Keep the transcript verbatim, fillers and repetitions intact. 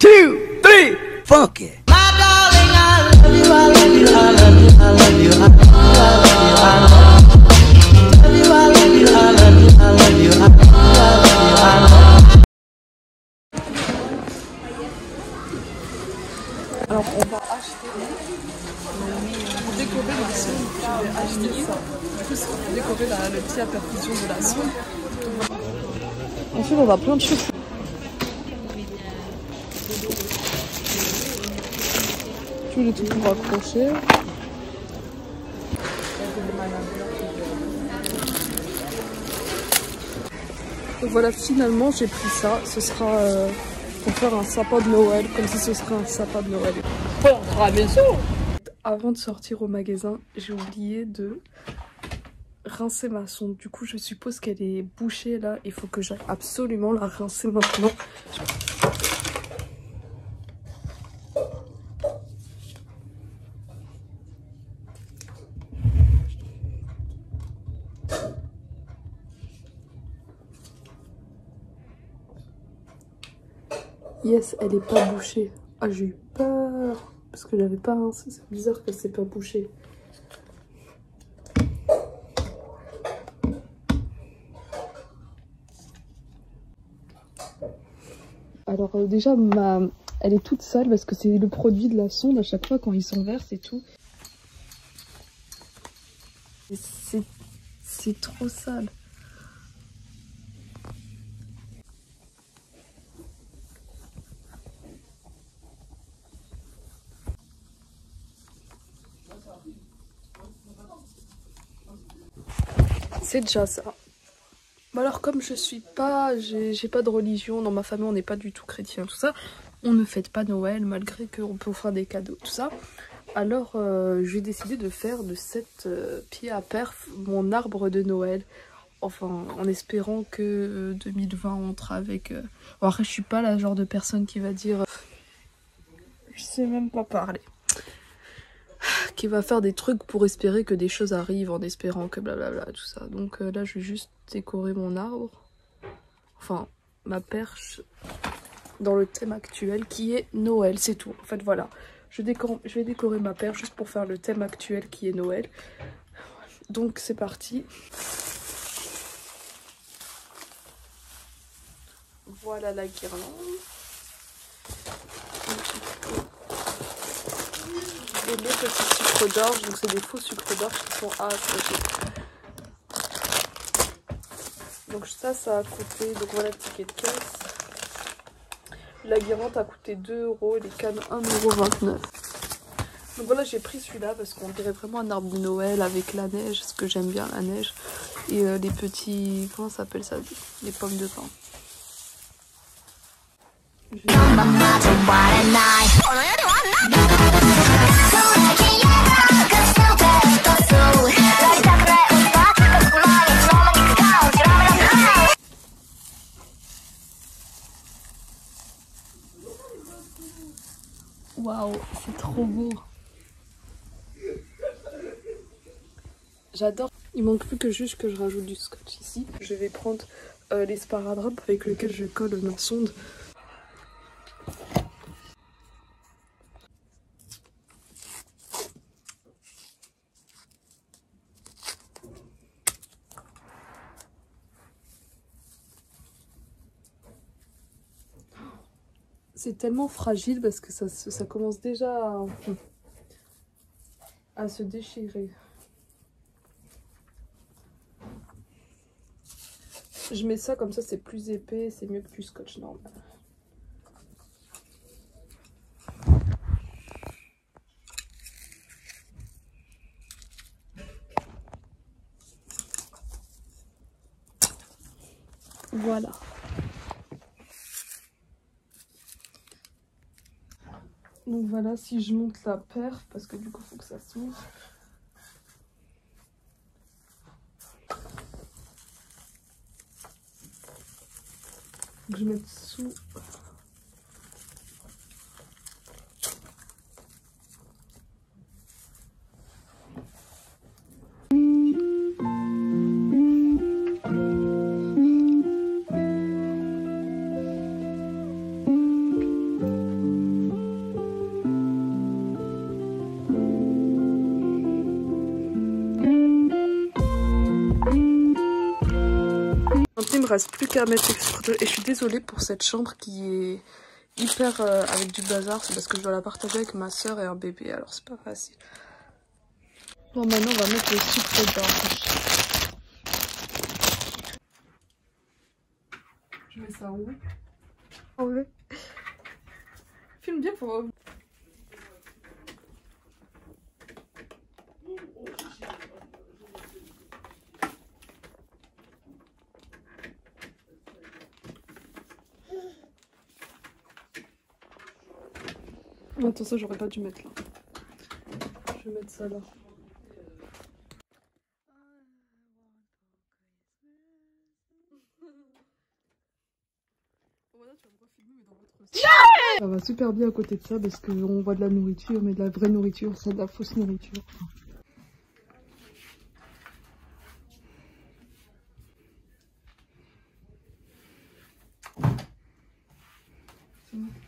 two, three, funky. My darling, I love you, I love you, I love you, I love you, I love you, I love you, I love you, I love you, I love you, I love you, I love you, I love you. Alors on va acheter pour décorer la sonde. Je vais acheter ça. Du coup c'est pour décorer la, le petit à percussion de la sonde. En fait on va plein de choses. Tous les trucs pour accrocher. Donc voilà, finalement j'ai pris ça. Ce sera euh, pour faire un sapin de Noël, comme si ce serait un sapin de Noël. Avant de sortir au magasin, j'ai oublié de rincer ma sonde. Du coup je suppose qu'elle est bouchée là. Il faut que j'aille absolument la rincer maintenant. Yes, elle est pas bouchée. Ah, j'ai eu peur parce que j'avais pas rincé. C'est bizarre que c'est pas bouché. Alors euh, déjà, ma... elle est toute sale parce que c'est le produit de la sonde à chaque fois quand il s'en verse et tout. C'est trop sale. C'est déjà ça. Bah alors comme je suis pas, j'ai pas de religion, dans ma famille on n'est pas du tout chrétien, tout ça, on ne fête pas Noël malgré qu'on peut offrir des cadeaux, tout ça. Alors euh, j'ai décidé de faire de cette euh, pied à perf mon arbre de Noël. Enfin en espérant que euh, deux mille vingt entre avec... Euh... Bon, après je suis pas la genre de personne qui va dire... Euh... Je sais même pas parler. Qui va faire des trucs pour espérer que des choses arrivent en espérant que blablabla tout ça. Donc euh, là je vais juste décorer mon arbre, enfin ma perche dans le thème actuel qui est Noël, c'est tout. En fait voilà, je, décore, je vais décorer ma perche juste pour faire le thème actuel qui est Noël. Donc c'est parti. Voilà la guirlande. Et les petits sucres d'orge, donc c'est des faux sucres d'orge qui sont à accrocher. Donc ça, ça a coûté, donc voilà le ticket de caisse. La guirlande a coûté deux euros et les cannes un euro vingt-neuf. Donc voilà, j'ai pris celui-là parce qu'on dirait vraiment un arbre de Noël avec la neige, parce que j'aime bien la neige. Et euh, les petits, comment ça s'appelle ça? Les pommes de pin. Waouh, c'est trop beau. J'adore. Il manque plus que juste que je rajoute du scotch ici. Je vais prendre euh, les sparadraps avec lesquels je colle ma sonde. C'est tellement fragile parce que ça, ça commence déjà à, à se déchirer. Je mets ça comme ça, c'est plus épais, c'est mieux que du scotch normal. Voilà. Donc voilà, si je monte la perf, parce que du coup il faut que ça s'ouvre. Faut que je mette sous. reste plus qu'à mettre l'extrait. Et je suis désolée pour cette chambre qui est hyper euh, avec du bazar. C'est parce que je dois la partager avec ma soeur et un bébé. Alors c'est pas facile. Bon, maintenant on va mettre le sucre dedans. Je mets ça où? En vrai. Filme bien pour... Attends, ça j'aurais pas dû mettre là. Je vais mettre ça là. Ça va super bien à côté de ça parce qu'on voit de la nourriture, mais de la vraie nourriture, c'est de la fausse nourriture. C'est bon.